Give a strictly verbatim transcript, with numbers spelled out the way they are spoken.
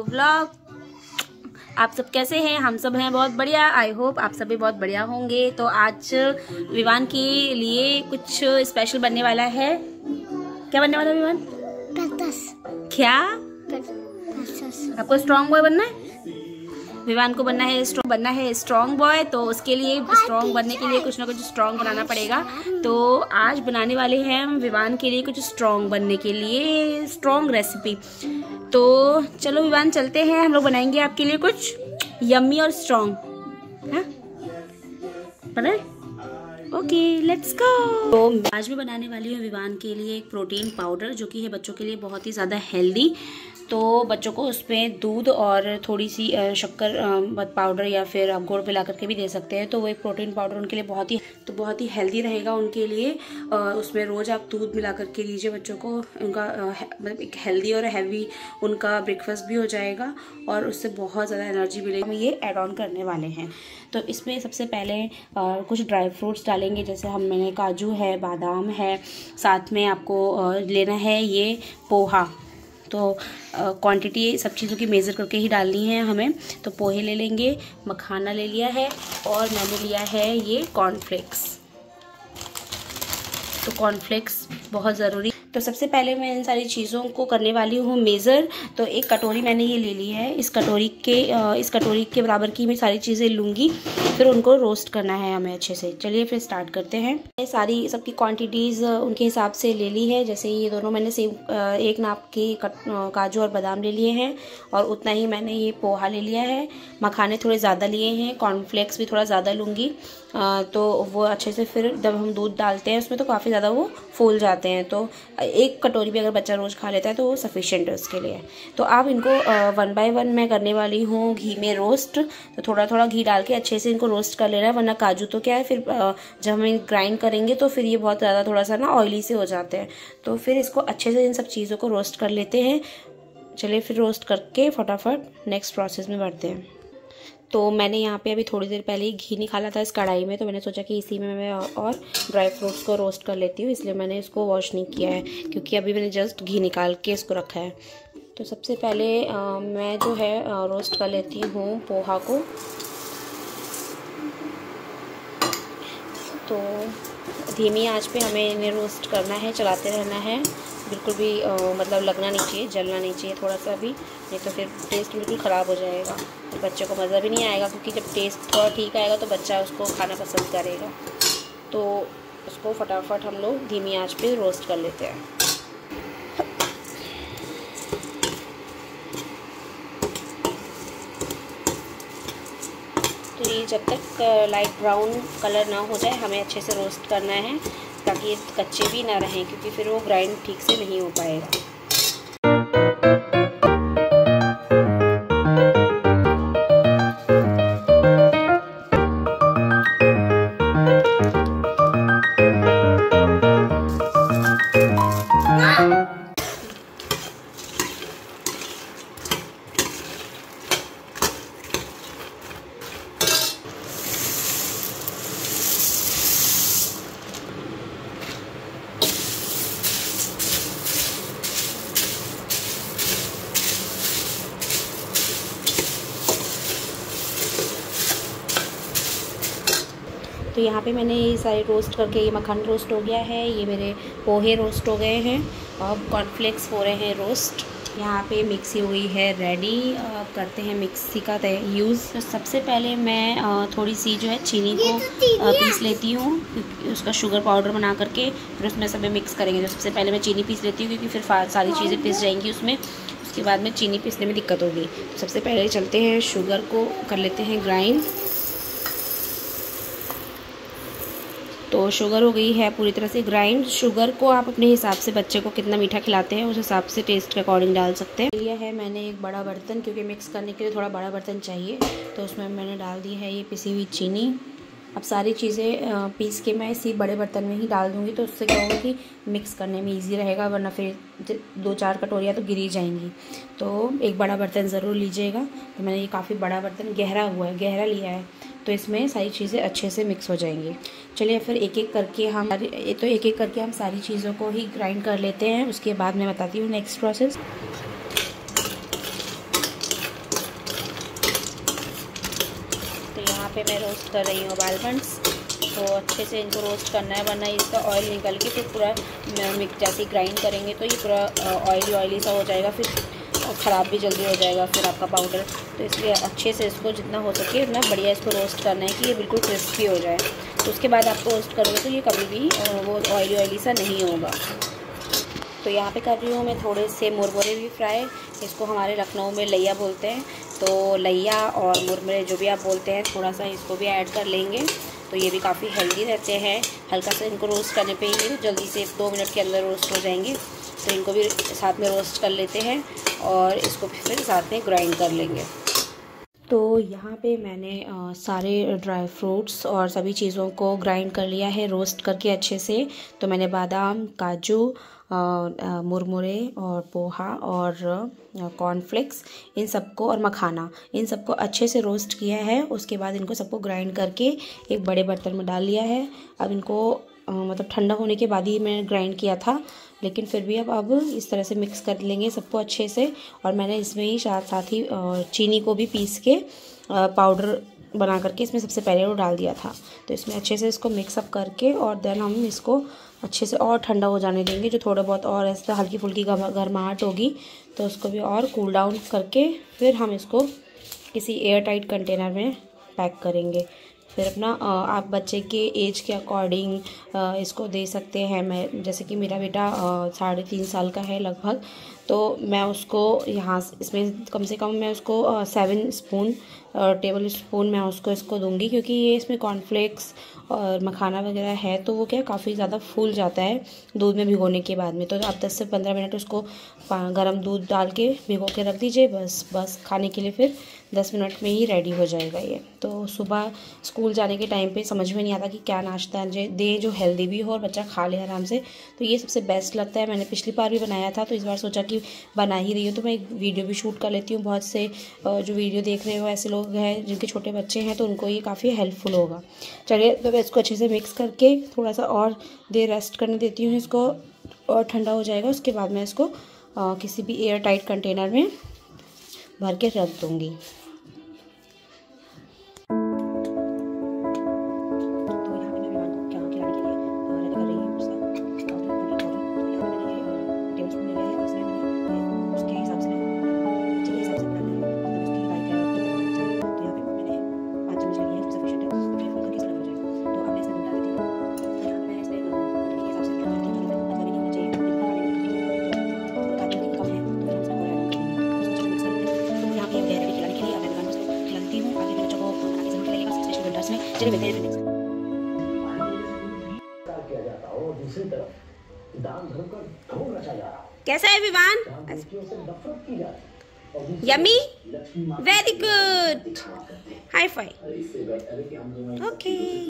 Blog. आप सब कैसे हैं? हम सब हैं बहुत बढ़िया। आई होप आप सभी बहुत बढ़िया होंगे। तो आज विवान के लिए कुछ स्पेशल बनने वाला है। क्या बनने वाला है विवान? क्या आपको स्ट्रॉन्ग बॉय बनना है? विवान को बनना है स्ट्रॉन्ग बनना है स्ट्रॉन्ग बॉय। तो उसके लिए स्ट्रॉन्ग बनने के लिए कुछ ना कुछ स्ट्रॉन्ग बनाना पड़ेगा। तो आज बनाने वाले हैं हम विवान के लिए कुछ स्ट्रॉन्ग बनने के लिए स्ट्रॉन्ग रेसिपी। तो चलो विवान चलते हैं, हम लोग बनाएंगे आपके लिए कुछ यम्मी और स्ट्रॉन्ग। हाँ पता है? Okay let's go. तो आज मैं बनाने वाली हूँ विवान के लिए एक प्रोटीन पाउडर, जो कि है बच्चों के लिए बहुत ही ज़्यादा हेल्दी। तो बच्चों को उसमें दूध और थोड़ी सी शक्कर पाउडर या फिर आप गुड़ मिला करके भी दे सकते हैं। तो वो एक प्रोटीन पाउडर उनके लिए बहुत ही तो बहुत ही हेल्दी रहेगा उनके लिए। उसमें रोज़ आप दूध मिला करके दीजिए बच्चों को। उनका मतलब एक हेल्दी और हैवी उनका ब्रेकफास्ट भी हो जाएगा और उससे बहुत ज़्यादा एनर्जी मिलेगी। हम ये ऐड ऑन करने वाले हैं। तो इसमें सबसे पहले आ, कुछ ड्राई फ्रूट्स डालेंगे। जैसे हम मैंने काजू है, बादाम है, साथ में आपको आ, लेना है ये पोहा। तो क्वांटिटी सब चीज़ों की मेज़र करके ही डालनी है हमें। तो पोहे ले लेंगे, मखाना ले लिया है और मैंने लिया है ये कॉर्नफ्लेक्स। तो कॉर्नफ्लेक्स बहुत ज़रूरी। तो सबसे पहले मैं इन सारी चीज़ों को करने वाली हूँ मेज़र। तो एक कटोरी मैंने ये ले ली है। इस कटोरी के इस कटोरी के बराबर की मैं सारी चीज़ें लूँगी, फिर उनको रोस्ट करना है हमें अच्छे से। चलिए फिर स्टार्ट करते हैं। ये सारी सबकी क्वांटिटीज़ उनके हिसाब से ले ली है। जैसे ये दोनों मैंने सेम एक नाप की काजू और बादाम ले लिए हैं और उतना ही मैंने ये पोहा ले लिया है। मखाने थोड़े ज़्यादा लिए हैं, कॉर्नफ्लेक्स भी थोड़ा ज़्यादा लूँगी। तो वो अच्छे से फिर जब हम दूध डालते हैं उसमें तो काफ़ी ज़्यादा वो फूल जाते हैं। तो एक कटोरी भी अगर बच्चा रोज़ खा लेता है तो वो सफिशिएंट है उसके लिए। तो अब इनको वन बाय वन मैं करने वाली हूँ घी में रोस्ट। तो थोड़ा थोड़ा घी डाल के अच्छे से इनको रोस्ट कर लेना है, वरना काजू तो क्या है फिर जब हम ग्राइंड करेंगे तो फिर ये बहुत ज़्यादा थोड़ा सा ना ऑयली से हो जाते हैं। तो फिर इसको अच्छे से इन सब चीज़ों को रोस्ट कर लेते हैं। चलिए फिर रोस्ट करके फटाफट नेक्स्ट प्रोसेस में बढ़ते हैं। तो मैंने यहाँ पे अभी थोड़ी देर पहले ही घी निकाला था इस कढ़ाई में। तो मैंने सोचा कि इसी में मैं और ड्राई फ्रूट्स को रोस्ट कर लेती हूँ, इसलिए मैंने इसको वॉश नहीं किया है क्योंकि अभी मैंने जस्ट घी निकाल के इसको रखा है। तो सबसे पहले आ, मैं जो है आ, रोस्ट कर लेती हूँ पोहा को। तो धीमी आंच पे हमें इन्हें रोस्ट करना है, चलाते रहना है। बिल्कुल भी आ, मतलब लगना नहीं चाहिए, जलना नहीं चाहिए थोड़ा सा भी, नहीं तो फिर टेस्ट बिल्कुल ख़राब हो जाएगा। तो बच्चे को मज़ा भी नहीं आएगा, क्योंकि जब टेस्ट थोड़ा ठीक आएगा तो बच्चा उसको खाना पसंद करेगा। तो उसको फटाफट हम लोग धीमी आंच पे रोस्ट कर लेते हैं। तो ये जब तक लाइट ब्राउन कलर ना हो जाए हमें अच्छे से रोस्ट करना है, ताकि ये कच्चे भी ना रहें, क्योंकि फिर वो ग्राइंड ठीक से नहीं हो पाएगा। तो यहाँ पे मैंने ये सारे रोस्ट करके, ये मक्खन रोस्ट हो गया है, ये मेरे पोहे रोस्ट हो गए हैं और कॉर्नफ्लेक्स हो रहे हैं रोस्ट। यहाँ पे मिक्सी हुई है रेडी। करते हैं मिक्सी का यूज़। तो सबसे पहले मैं थोड़ी सी जो है चीनी को पीस लेती हूँ, क्योंकि उसका शुगर पाउडर बना करके फिर उसमें सब मिक्स करेंगे। तो सबसे पहले मैं चीनी पीस लेती हूँ, क्योंकि फिर सारी चीज़ें पिस जाएंगी उसमें, उसके बाद में चीनी पीसने में दिक्कत होगी। तो सबसे पहले चलते हैं शुगर को कर लेते हैं ग्राइंड। तो शुगर हो गई है पूरी तरह से ग्राइंड। शुगर को आप अपने हिसाब से बच्चे को कितना मीठा खिलाते हैं उस हिसाब से टेस्ट के अकॉर्डिंग डाल सकते हैं। लिया है मैंने एक बड़ा बर्तन, क्योंकि मिक्स करने के लिए थोड़ा बड़ा बर्तन चाहिए। तो उसमें मैंने डाल दी है ये पिसी हुई चीनी। अब सारी चीज़ें पीस के मैं इसी बड़े बर्तन में ही डाल दूँगी, तो उससे क्या होगा कि मिक्स करने में ईजी रहेगा, वरना फिर दो चार कटोरियाँ तो गिरी जाएंगी। तो एक बड़ा बर्तन ज़रूर लीजिएगा। तो मैंने ये काफ़ी बड़ा बर्तन गहरा हुआ है गहरा लिया है, तो इसमें सारी चीज़ें अच्छे से मिक्स हो जाएंगी। चलिए फिर एक एक करके हम तो एक एक करके हम सारी चीज़ों को ही ग्राइंड कर लेते हैं। उसके बाद मैं बताती हूँ नेक्स्ट प्रोसेस। यहाँ पे मैं रोस्ट कर रही हूँ आलमंड्स। तो अच्छे से इनको रोस्ट करना है, वरना इसका ऑयल निकल के फिर पूरा मिक्स जैसे ग्राइंड करेंगे तो ये पूरा ऑयली ऑयली सा हो जाएगा, फिर ख़राब भी जल्दी हो जाएगा फिर आपका पाउडर। तो इसलिए अच्छे से इसको जितना हो सके उतना बढ़िया इसको रोस्ट करना है कि ये बिल्कुल क्रिस्पी हो जाए। तो उसके बाद आप रोस्ट करोगे तो ये कभी भी वो ऑयली ऑयली सा नहीं होगा। तो यहाँ पे कर रही हूँ मैं थोड़े से मुरमुरे भी फ्राई, इसको हमारे लखनऊ में लैया बोलते हैं। तो लैया और मुरमुरे जो भी आप बोलते हैं, थोड़ा सा इसको भी ऐड कर लेंगे तो ये भी काफ़ी हेल्दी रहते हैं। हल्का सा इनको रोस्ट करने पे ही जल्दी से दो मिनट के अंदर रोस्ट हो जाएंगे। तो इनको भी साथ में रोस्ट कर लेते हैं और इसको फिर साथ में ग्राइंड कर लेंगे। तो यहाँ पे मैंने आ, सारे ड्राई फ्रूट्स और सभी चीज़ों को ग्राइंड कर लिया है रोस्ट करके अच्छे से। तो मैंने बादाम, काजू, मुरमुरे और पोहा और कॉर्नफ्लेक्स इन सबको और मखाना इन सबको अच्छे से रोस्ट किया है। उसके बाद इनको सबको ग्राइंड करके एक बड़े बर्तन में डाल लिया है। अब इनको आ, मतलब ठंडा होने के बाद ही मैंने ग्राइंड किया था, लेकिन फिर भी अब अब इस तरह से मिक्स कर लेंगे सबको अच्छे से। और मैंने इसमें ही साथ साथ ही चीनी को भी पीस के पाउडर बना करके इसमें सबसे पहले वो डाल दिया था। तो इसमें अच्छे से इसको मिक्सअप करके और देन हम इसको अच्छे से और ठंडा हो जाने देंगे। जो थोड़ा बहुत और ऐसा हल्की फुल्की गर्माहट होगी तो उसको भी और कूल डाउन करके फिर हम इसको किसी एयर टाइट कंटेनर में पैक करेंगे। फिर अपना आप बच्चे के एज के अकॉर्डिंग इसको दे सकते हैं। मैं जैसे कि मेरा बेटा साढ़े तीन साल का है लगभग, तो मैं उसको यहाँ इसमें कम से कम मैं उसको सेवन स्पून टेबल स्पून मैं उसको इसको दूंगी, क्योंकि ये इसमें कॉर्नफ्लेक्स और मखाना वगैरह है तो वो क्या काफ़ी ज़्यादा फूल जाता है दूध में भिगोने के बाद में। तो आप दस से पंद्रह मिनट उसको गर्म दूध डाल के भिगो के रख दीजिए, बस बस खाने के लिए फिर दस मिनट में ही रेडी हो जाएगा ये। तो सुबह स्कूल जाने के टाइम पे समझ में नहीं आता कि क्या नाश्ता दे जो हेल्दी भी हो और बच्चा खा ले आराम से, तो ये सबसे बेस्ट लगता है। मैंने पिछली बार भी बनाया था, तो इस बार सोचा कि बना ही रही हूँ तो मैं एक वीडियो भी शूट कर लेती हूँ। बहुत से जो वीडियो देख रहे हो ऐसे लोग हैं जिनके छोटे बच्चे हैं, तो उनको ये काफ़ी हेल्पफुल होगा। चलिए, तो मैं इसको अच्छे से मिक्स करके थोड़ा सा और देर रेस्ट करने देती हूँ इसको, और ठंडा हो जाएगा। उसके बाद मैं इसको किसी भी एयर टाइट कंटेनर में भर के रख दूँगी। चलिए मिलते हैं फिर। कैसा है Vivaan? Yummy, very good, high five. Okay.